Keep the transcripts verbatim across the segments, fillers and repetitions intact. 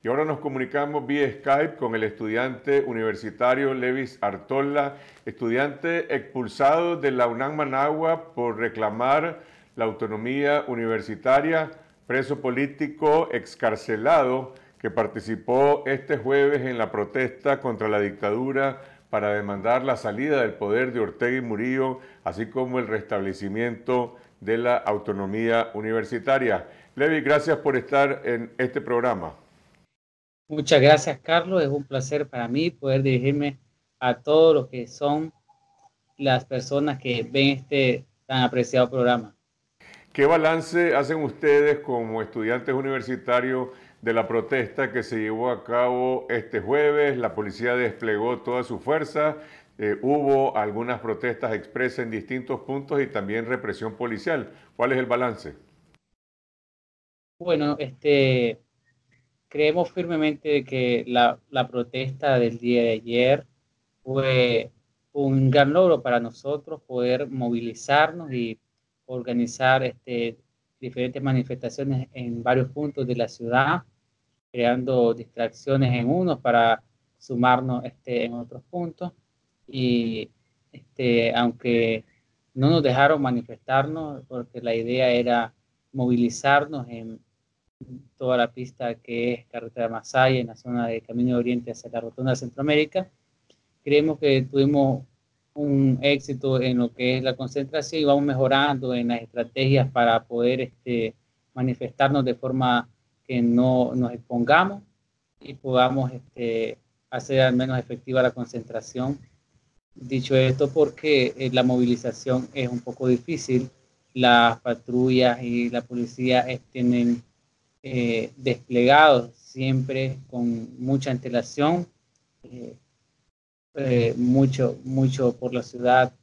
Y ahora nos comunicamos vía Skype con el estudiante universitario Levis Artola, estudiante expulsado de la UNAM Managua por reclamar la autonomía universitaria, preso político excarcelado que participó este jueves en la protesta contra la dictadura para demandar la salida del poder de Ortega y Murillo, así como el restablecimiento de la autonomía universitaria. Levis, gracias por estar en este programa. Muchas gracias, Carlos. Es un placer para mí poder dirigirme a todos los que son las personas que ven este tan apreciado programa. ¿Qué balance hacen ustedes como estudiantes universitarios de la protesta que se llevó a cabo este jueves? La policía desplegó toda su fuerza, eh, hubo algunas protestas expresas en distintos puntos y también represión policial. ¿Cuál es el balance? Bueno, este, creemos firmemente que la, la protesta del día de ayer fue un gran logro para nosotros poder movilizarnos y organizar este, diferentes manifestaciones en varios puntos de la ciudad, creando distracciones en unos para sumarnos este, en otros puntos. Y este, aunque no nos dejaron manifestarnos, porque la idea era movilizarnos en toda la pista que es Carretera Masaya, en la zona de Camino de Oriente hacia la Rotonda de Centroamérica, creemos que tuvimos un éxito en lo que es la concentración y vamos mejorando en las estrategias para poder este, manifestarnos de forma que no nos expongamos y podamos este, hacer al menos efectiva la concentración. Dicho esto, porque eh, la movilización es un poco difícil, las patrullas y la policía eh, tienen eh, desplegados siempre con mucha antelación, eh, eh, mucho, mucho por la ciudad.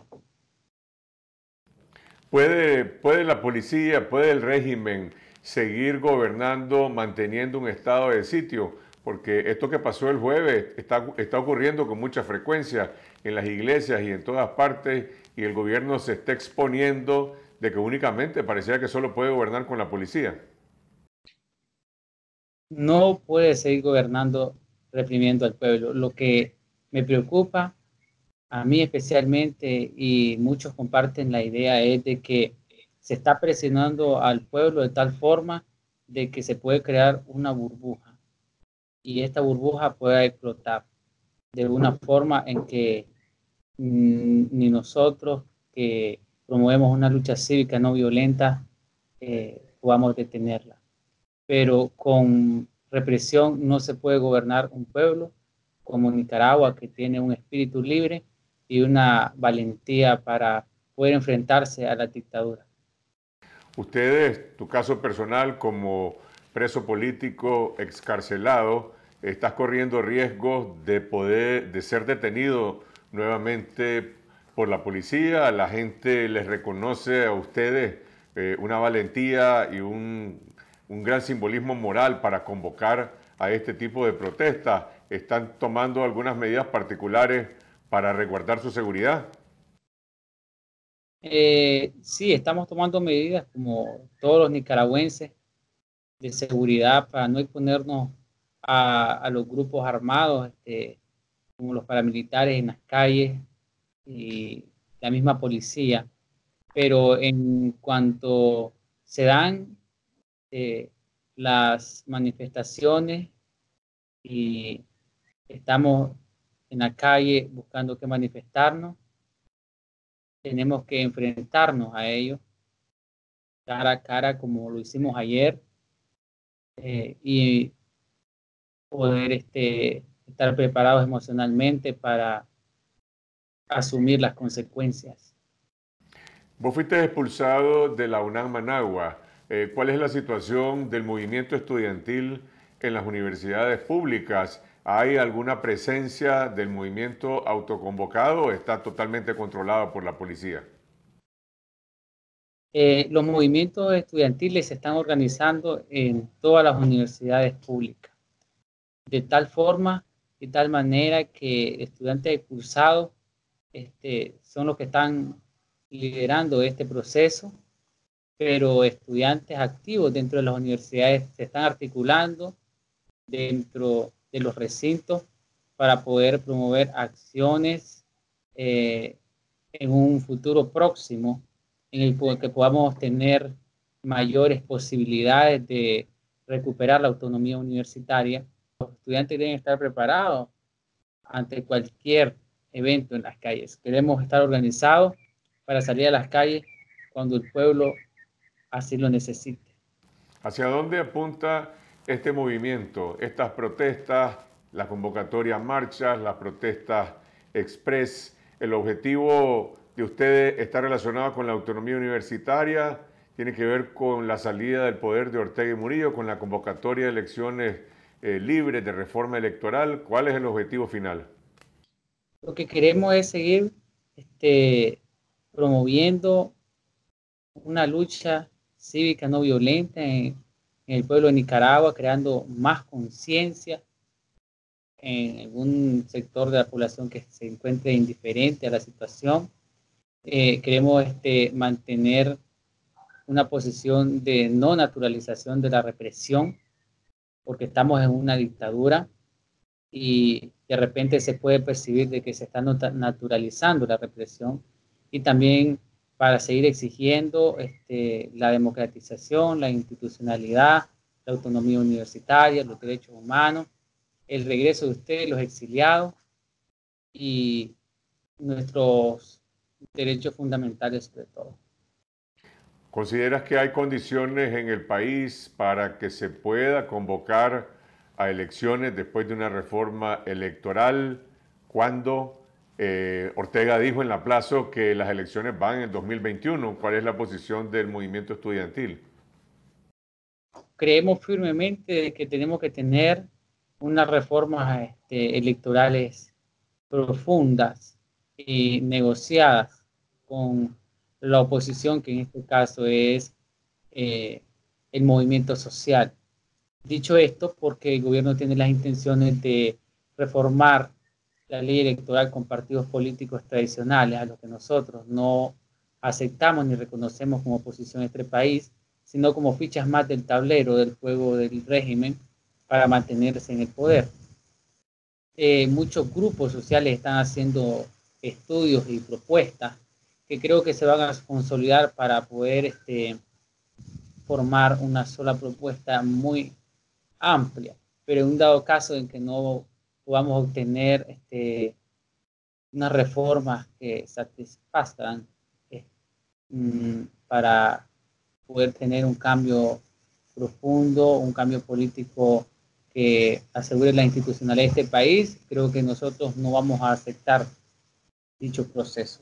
¿Puede, puede la policía, puede el régimen seguir gobernando, manteniendo un estado de sitio? Porque esto que pasó el jueves está, está ocurriendo con mucha frecuencia en las iglesias y en todas partes, y el gobierno se está exponiendo de que únicamente parecía que solo puede gobernar con la policía. No puede seguir gobernando reprimiendo al pueblo. Lo que me preocupa a mí especialmente, y muchos comparten la idea, es de que se está presionando al pueblo de tal forma de que se puede crear una burbuja y esta burbuja pueda explotar de una forma en que mm, ni nosotros que promovemos una lucha cívica no violenta eh, podamos detenerla. Pero con represión no se puede gobernar un pueblo como Nicaragua, que tiene un espíritu libre y una valentía para poder enfrentarse a la dictadura. Ustedes, tu caso personal como preso político excarcelado, estás corriendo riesgos de poder, de ser detenido nuevamente por la policía. La gente les reconoce a ustedes eh, una valentía y un, un gran simbolismo moral para convocar a este tipo de protestas. ¿Están tomando algunas medidas particulares para resguardar su seguridad? Eh, sí, estamos tomando medidas como todos los nicaragüenses de seguridad para no exponernos a, a los grupos armados, este, como los paramilitares en las calles y la misma policía. Pero en cuanto se dan eh, las manifestaciones y estamos en la calle buscando que manifestarnos, tenemos que enfrentarnos a ellos cara a cara como lo hicimos ayer eh, y poder este, estar preparados emocionalmente para asumir las consecuencias. Vos fuiste expulsado de la UNAM Managua. Eh, ¿Cuál es la situación del movimiento estudiantil en las universidades públicas? ¿Hay alguna presencia del movimiento autoconvocado o está totalmente controlado por la policía? Eh, los movimientos estudiantiles se están organizando en todas las universidades públicas, de tal forma y tal manera que estudiantes expulsados este, son los que están liderando este proceso, pero estudiantes activos dentro de las universidades se están articulando dentro de los recintos para poder promover acciones eh, en un futuro próximo en el que podamos tener mayores posibilidades de recuperar la autonomía universitaria. Los estudiantes deben estar preparados ante cualquier evento en las calles. Queremos estar organizados para salir a las calles cuando el pueblo así lo necesite. ¿Hacia dónde apunta este movimiento, estas protestas, las convocatorias a marchas, las protestas express? ¿El objetivo de ustedes está relacionado con la autonomía universitaria? ¿Tiene que ver con la salida del poder de Ortega y Murillo, con la convocatoria de elecciones eh, libres, de reforma electoral? ¿Cuál es el objetivo final? Lo que queremos es seguir este, promoviendo una lucha cívica no violenta en, en el pueblo de Nicaragua, creando más conciencia en algún sector de la población que se encuentre indiferente a la situación. Eh, queremos este, mantener una posición de no naturalización de la represión, porque estamos en una dictadura y de repente se puede percibir de que se está naturalizando la represión, y también para seguir exigiendo este, la democratización, la institucionalidad, la autonomía universitaria, los derechos humanos, el regreso de ustedes, los exiliados, y nuestros derechos fundamentales sobre todo. ¿Consideras que hay condiciones en el país para que se pueda convocar a elecciones después de una reforma electoral cuando eh, Ortega dijo en la plaza que las elecciones van en el dos mil veintiuno? ¿Cuál es la posición del movimiento estudiantil? Creemos firmemente que tenemos que tener unas reformas este, electorales profundas y negociadas con la oposición, que en este caso es eh, el movimiento social. Dicho esto, porque el gobierno tiene las intenciones de reformar la ley electoral con partidos políticos tradicionales, a los que nosotros no aceptamos ni reconocemos como oposición a este país, sino como fichas más del tablero del juego del régimen para mantenerse en el poder. Eh, muchos grupos sociales están haciendo estudios y propuestas que creo que se van a consolidar para poder este, formar una sola propuesta muy amplia, pero en un dado caso en que no podamos obtener este, unas reformas que satisfazcan eh, para poder tener un cambio profundo, un cambio político que asegure la institucionalidad de este país, creo que nosotros no vamos a aceptar dicho proceso.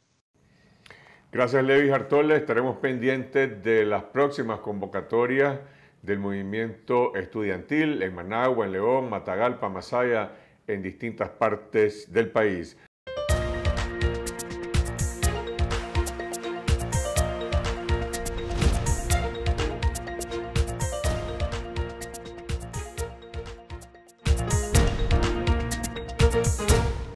Gracias, Levis Artola. Estaremos pendientes de las próximas convocatorias del movimiento estudiantil en Managua, en León, Matagalpa, Masaya, en distintas partes del país.